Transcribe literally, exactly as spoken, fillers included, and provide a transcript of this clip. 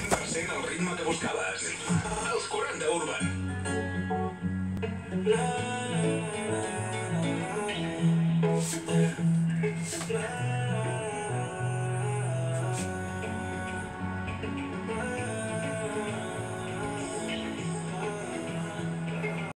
Sent el ritme que buscaves. Els quaranta Urban.